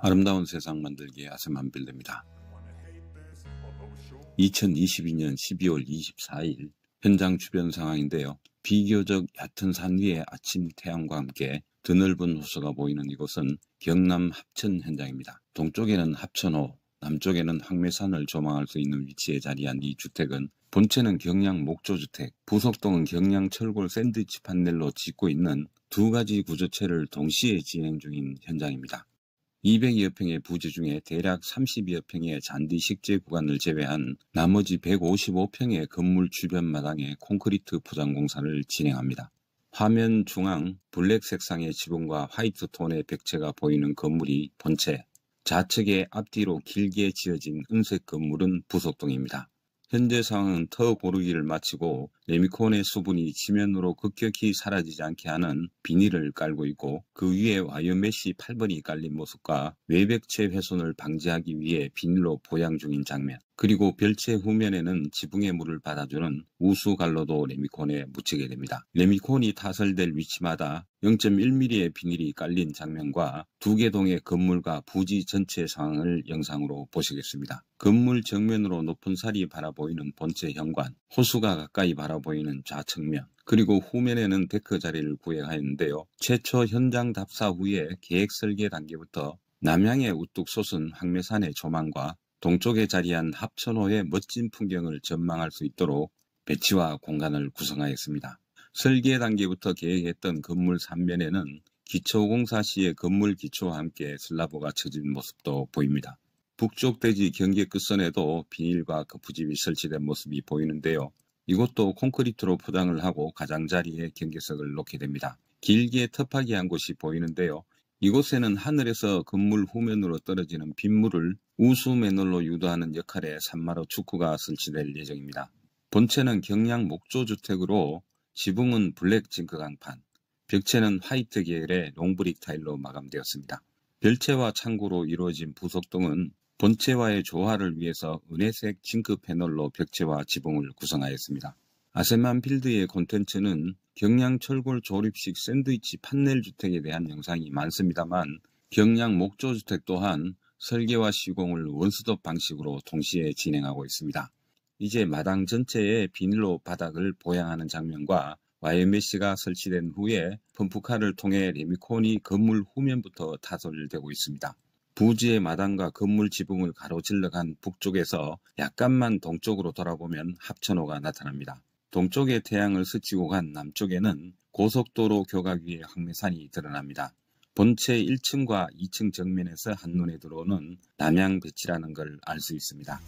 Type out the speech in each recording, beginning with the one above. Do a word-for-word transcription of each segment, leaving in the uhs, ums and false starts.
아름다운 세상 만들기의 아세만 빌드입니다. 이천이십이 년 십이월 이십사일 현장 주변 상황인데요. 비교적 얕은 산 위에 아침 태양과 함께 드넓은 호수가 보이는 이곳은 경남 합천 현장입니다. 동쪽에는 합천호, 남쪽에는 황매산을 조망할 수 있는 위치에 자리한 이 주택은 본체는 경량 목조주택, 부속동은 경량 철골 샌드위치 판넬로 짓고 있는 두 가지 구조체를 동시에 진행 중인 현장입니다. 이백여 평의 부지 중에 대략 삼십여 평의 잔디 식재 구간을 제외한 나머지 백오십오 평의 건물 주변 마당에 콘크리트 포장 공사를 진행합니다. 화면 중앙 블랙 색상의 지붕과 화이트 톤의 벽체가 보이는 건물이 본체, 좌측에 앞뒤로 길게 지어진 은색 건물은 부속동입니다. 현재 상황은 터 고르기를 마치고 레미콘의 수분이 지면으로 급격히 사라지지 않게 하는 비닐을 깔고 있고, 그 위에 와이어메쉬 팔 번이 깔린 모습과 외벽체 훼손을 방지하기 위해 비닐로 보양 중인 장면, 그리고 별채 후면에는 지붕의 물을 받아주는 우수갈로도 레미콘에 묻히게 됩니다. 레미콘이 타설될 위치마다 영 점 일 밀리미터의 비닐이 깔린 장면과 두 개 동의 건물과 부지 전체 상황을 영상으로 보시겠습니다. 건물 정면으로 높은 살이 바라보이는 본체 현관, 호수가 가까이 바라보이는 좌측면, 그리고 후면에는 데크 자리를 구획하였는데요. 최초 현장 답사 후에 계획 설계 단계부터 남향에 우뚝 솟은 황매산의 조망과 동쪽에 자리한 합천호의 멋진 풍경을 전망할 수 있도록 배치와 공간을 구성하였습니다. 설계 단계부터 계획했던 건물 삼면에는 기초공사 시의 건물 기초와 함께 슬라브가 쳐진 모습도 보입니다. 북쪽 대지 경계 끝선에도 비닐과 거푸집이 설치된 모습이 보이는데요. 이곳도 콘크리트로 포장을 하고 가장자리에 경계석을 놓게 됩니다. 길게 터파기한 곳이 보이는데요. 이곳에는 하늘에서 건물 후면으로 떨어지는 빗물을 우수 매널로 유도하는 역할의 산마루 축구가 설치될 예정입니다. 본체는 경량 목조주택으로 지붕은 블랙 징크 강판, 벽체는 화이트 계열의 롱브릭 타일로 마감되었습니다. 별채와 창고로 이루어진 부속동은 본체와의 조화를 위해서 은혜색 징크 패널로 벽체와 지붕을 구성하였습니다. 아세만 필드의 콘텐츠는 경량 철골 조립식 샌드위치 판넬 주택에 대한 영상이 많습니다만, 경량 목조주택 또한 설계와 시공을 원스톱 방식으로 동시에 진행하고 있습니다. 이제 마당 전체에 비닐로 바닥을 보양하는 장면과 와이어메쉬가 설치된 후에 펌프카를 통해 레미콘이 건물 후면부터 타설되고 있습니다. 부지의 마당과 건물 지붕을 가로질러 간 북쪽에서 약간만 동쪽으로 돌아보면 합천호가 나타납니다. 동쪽에 태양을 스치고 간 남쪽에는 고속도로 교각 위에 황매산이 드러납니다. 본체 일 층과 이 층 정면에서 한눈에 들어오는 남향 배치라는 걸 알 수 있습니다.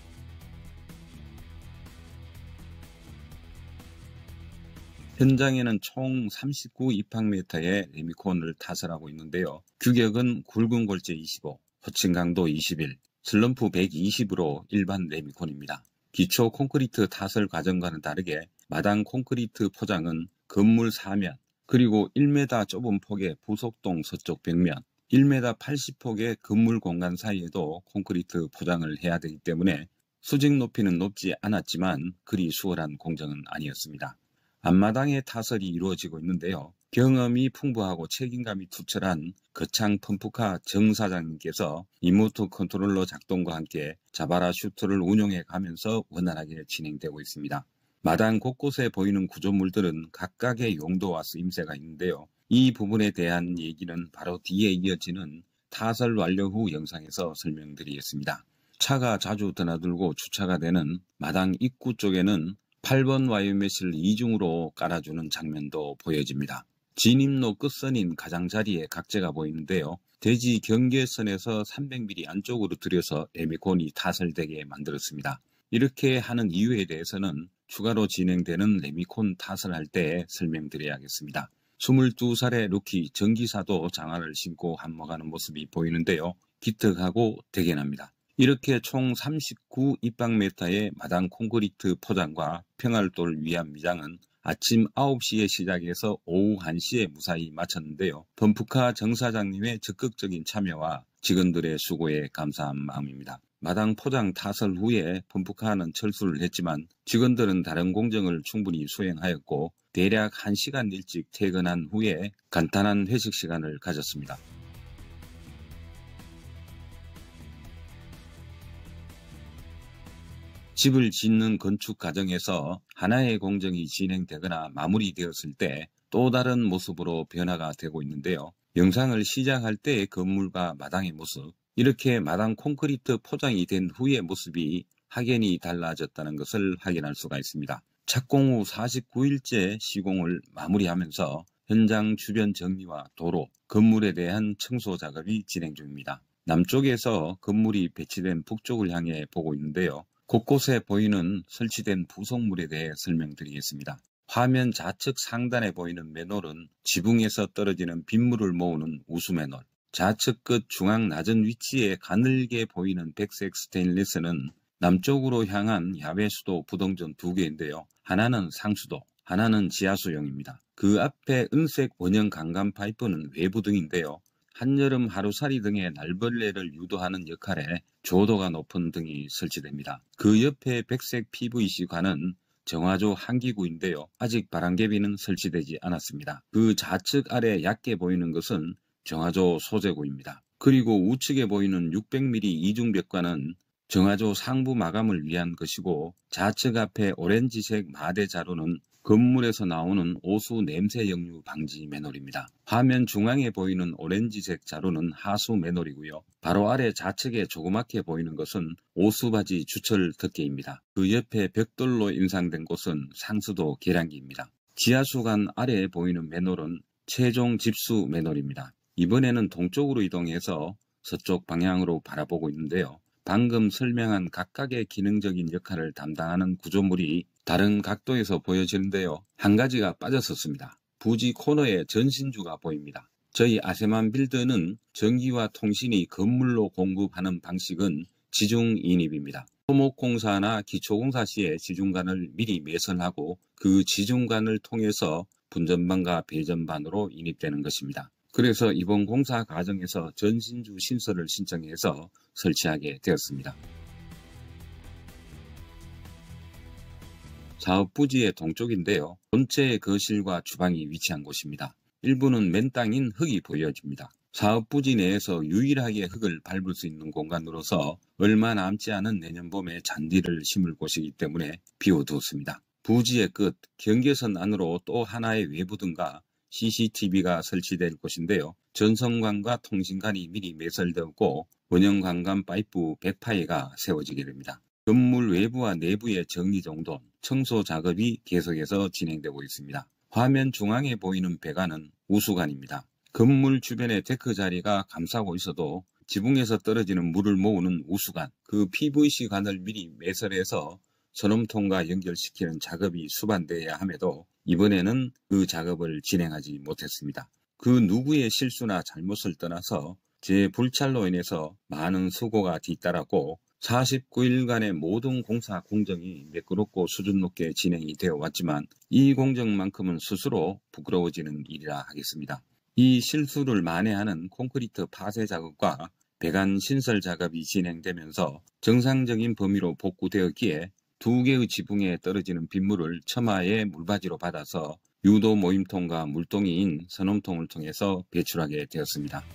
현장에는 총 삼십구 입학미터의 레미콘을 타설하고 있는데요. 규격은 굵은 골재 이십오, 호칭 강도 이십일, 슬럼프 백이십으로 일반 레미콘입니다. 기초 콘크리트 타설 과정과는 다르게 마당 콘크리트 포장은 건물 사면, 그리고 일 미터 좁은 폭의 부속동 서쪽 벽면, 일 미터 팔십 폭의 건물 공간 사이에도 콘크리트 포장을 해야 되기 때문에 수직 높이는 높지 않았지만 그리 수월한 공정은 아니었습니다. 앞마당에 타설이 이루어지고 있는데요. 경험이 풍부하고 책임감이 투철한 거창 펌프카 정 사장님께서 리모트 컨트롤러 작동과 함께 자바라 슈트를 운용해 가면서 원활하게 진행되고 있습니다. 마당 곳곳에 보이는 구조물들은 각각의 용도와 쓰임새가 있는데요. 이 부분에 대한 얘기는 바로 뒤에 이어지는 타설 완료 후 영상에서 설명드리겠습니다. 차가 자주 드나들고 주차가 되는 마당 입구 쪽에는 팔 번 와이어메쉬를 이중으로 깔아주는 장면도 보여집니다. 진입로 끝선인 가장자리에 각재가 보이는데요. 대지 경계선에서 삼백 밀리미터 안쪽으로 들여서 레미콘이 타설되게 만들었습니다. 이렇게 하는 이유에 대해서는 추가로 진행되는 레미콘 타설할 때 설명드려야겠습니다. 스물두 살의 루키 정기사도 장화를 신고 한몫하는 모습이 보이는데요. 기특하고 대견합니다. 이렇게 총 삼십구 입방미터의 마당 콘크리트 포장과 평활도를 위한 미장은 아침 아홉 시에 시작해서 오후 한 시에 무사히 마쳤는데요. 펌프카 정 사장님의 적극적인 참여와 직원들의 수고에 감사한 마음입니다. 마당 포장 타설 후에 펌프카는 철수를 했지만 직원들은 다른 공정을 충분히 수행하였고 대략 한 시간 일찍 퇴근한 후에 간단한 회식 시간을 가졌습니다. 집을 짓는 건축 과정에서 하나의 공정이 진행되거나 마무리되었을 때 또 다른 모습으로 변화가 되고 있는데요. 영상을 시작할 때의 건물과 마당의 모습, 이렇게 마당 콘크리트 포장이 된 후의 모습이 확연히 달라졌다는 것을 확인할 수가 있습니다. 착공 후 사십구 일째 시공을 마무리하면서 현장 주변 정리와 도로, 건물에 대한 청소 작업이 진행 중입니다. 남쪽에서 건물이 배치된 북쪽을 향해 보고 있는데요. 곳곳에 보이는 설치된 부속물에 대해 설명드리겠습니다. 화면 좌측 상단에 보이는 맨홀은 지붕에서 떨어지는 빗물을 모으는 우수맨홀, 좌측 끝 중앙 낮은 위치에 가늘게 보이는 백색 스테인리스는 남쪽으로 향한 야외수도 부동전 두 개인데요. 하나는 상수도, 하나는 지하수용입니다. 그 앞에 은색 원형 강간 파이프는 외부 등인데요. 한여름 하루살이 등의 날벌레를 유도하는 역할에 조도가 높은 등이 설치됩니다. 그 옆에 백색 피브이씨 관은 정화조 한기구인데요. 아직 바람개비는 설치되지 않았습니다. 그 좌측 아래 얕게 보이는 것은 정화조 소재구입니다. 그리고 우측에 보이는 육백 밀리미터 이중벽관은 정화조 상부 마감을 위한 것이고, 좌측 앞에 오렌지색 마대 자루는 건물에서 나오는 오수 냄새 역류 방지 맨홀입니다. 화면 중앙에 보이는 오렌지색 자루는 하수 맨홀이고요. 바로 아래 좌측에 조그맣게 보이는 것은 오수바지 주철 덮개입니다. 그 옆에 벽돌로 인상된 곳은 상수도 계량기입니다. 지하수관 아래에 보이는 맨홀은 최종 집수 맨홀입니다. 이번에는 동쪽으로 이동해서 서쪽 방향으로 바라보고 있는데요. 방금 설명한 각각의 기능적인 역할을 담당하는 구조물이 다른 각도에서 보여지는데요. 한 가지가 빠졌었습니다. 부지 코너에 전신주가 보입니다. 저희 아세만 빌드는 전기와 통신이 건물로 공급하는 방식은 지중 인입입니다. 토목공사나 기초공사 시에 지중관을 미리 매설하고 그 지중관을 통해서 분전반과 배전반으로 인입되는 것입니다. 그래서 이번 공사 과정에서 전신주 신설을 신청해서 설치하게 되었습니다. 사업 부지의 동쪽인데요. 본체의 거실과 주방이 위치한 곳입니다. 일부는 맨 땅인 흙이 보여집니다. 사업 부지 내에서 유일하게 흙을 밟을 수 있는 공간으로서 얼마 남지 않은 내년 봄에 잔디를 심을 곳이기 때문에 비워두었습니다. 부지의 끝, 경계선 안으로 또 하나의 외부등과 씨씨티비가 설치될 곳인데요. 전선관과 통신관이 미리 매설되었고 원형 관관 파이프 백 파이가 세워지게 됩니다. 건물 외부와 내부의 정리정돈, 청소 작업이 계속해서 진행되고 있습니다. 화면 중앙에 보이는 배관은 우수관입니다. 건물 주변의 데크 자리가 감싸고 있어도 지붕에서 떨어지는 물을 모으는 우수관, 그 피브이씨 관을 미리 매설해서 선험통과 연결시키는 작업이 수반되어야 함에도 이번에는 그 작업을 진행하지 못했습니다. 그 누구의 실수나 잘못을 떠나서 제 불찰로 인해서 많은 수고가 뒤따랐고 사십구 일간의 모든 공사 공정이 매끄럽고 수준 높게 진행이 되어 왔지만 이 공정만큼은 스스로 부끄러워지는 일이라 하겠습니다. 이 실수를 만회하는 콘크리트 파쇄 작업과 배관 신설 작업이 진행되면서 정상적인 범위로 복구되었기에 두 개의 지붕에 떨어지는 빗물을 처마의 물바지로 받아서 유도 모임통과 물동이인 선험통을 통해서 배출하게 되었습니다.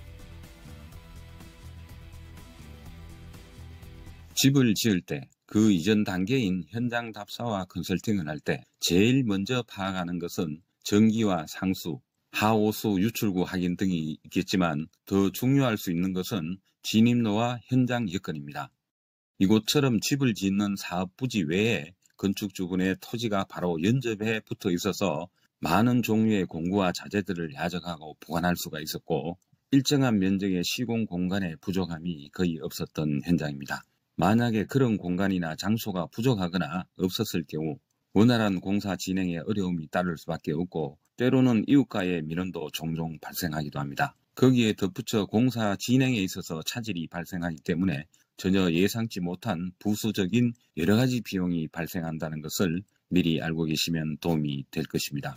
집을 지을 때, 그 이전 단계인 현장 답사와 컨설팅을 할 때 제일 먼저 파악하는 것은 전기와 상수, 하오수 유출구 확인 등이 있겠지만 더 중요할 수 있는 것은 진입로와 현장 여건입니다. 이곳처럼 집을 짓는 사업 부지 외에 건축 주변의 토지가 바로 연접해 붙어 있어서 많은 종류의 공구와 자재들을 야적하고 보관할 수가 있었고 일정한 면적의 시공 공간의 부족함이 거의 없었던 현장입니다. 만약에 그런 공간이나 장소가 부족하거나 없었을 경우 원활한 공사 진행에 어려움이 따를 수밖에 없고 때로는 이웃과의 민원도 종종 발생하기도 합니다. 거기에 덧붙여 공사 진행에 있어서 차질이 발생하기 때문에 전혀 예상치 못한 부수적인 여러 가지 비용이 발생한다는 것을 미리 알고 계시면 도움이 될 것입니다.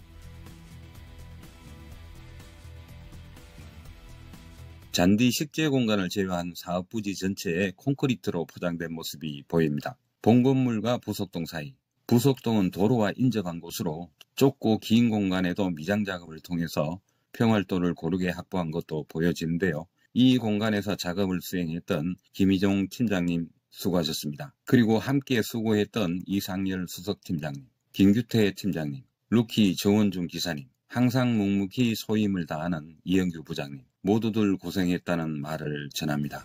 잔디 식재 공간을 제외한 사업 부지 전체에 콘크리트로 포장된 모습이 보입니다. 본 건물과 부속동 사이, 부속동은 도로와 인접한 곳으로 좁고 긴 공간에도 미장 작업을 통해서 평활도를 고르게 확보한 것도 보여지는데요. 이 공간에서 작업을 수행했던 김희종 팀장님 수고하셨습니다. 그리고 함께 수고했던 이상열 수석팀장님, 김규태 팀장님, 루키 정원중 기사님, 항상 묵묵히 소임을 다하는 이영규 부장님, 모두들 고생했다는 말을 전합니다.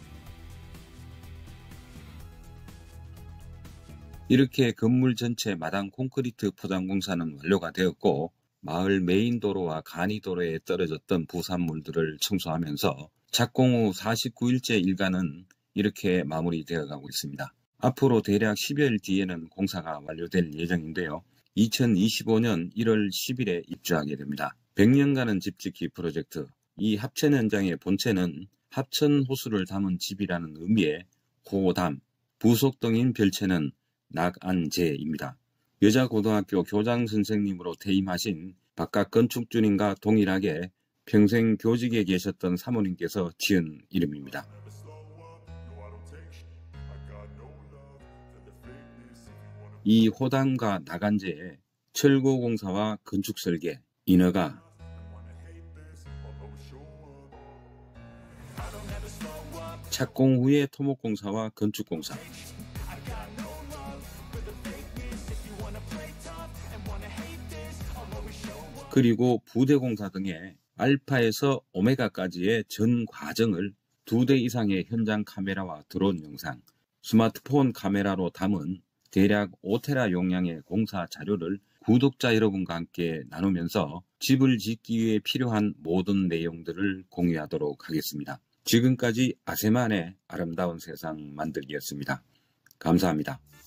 이렇게 건물 전체 마당 콘크리트 포장 공사는 완료가 되었고, 마을 메인 도로와 간이 도로에 떨어졌던 부산물들을 청소하면서 착공 후 사십구 일째 일과는 이렇게 마무리되어 가고 있습니다. 앞으로 대략 십여일 뒤에는 공사가 완료될 예정인데요. 이천이십오년 일월 십일에 입주하게 됩니다. 백 년간은 집짓기 프로젝트, 이 합천 현장의 본체는 합천 호수를 담은 집이라는 의미의 호담, 부속동인 별채는 낙안제입니다. 여자고등학교 교장 선생님으로 퇴임하신 바깥 건축주님과 동일하게 평생 교직에 계셨던 사모님께서 지은 이름입니다. 이 호담과 낙안제에 철거공사와 건축설계, 인허가, 착공 후의 토목공사와 건축공사, 그리고 부대공사 등의 알파에서 오메가까지의 전 과정을 두 대 이상의 현장 카메라와 드론 영상, 스마트폰 카메라로 담은 대략 오 테라 용량의 공사 자료를 구독자 여러분과 함께 나누면서 집을 짓기 위해 필요한 모든 내용들을 공유하도록 하겠습니다. 지금까지 아세만의 아름다운 세상 만들기였습니다. 감사합니다.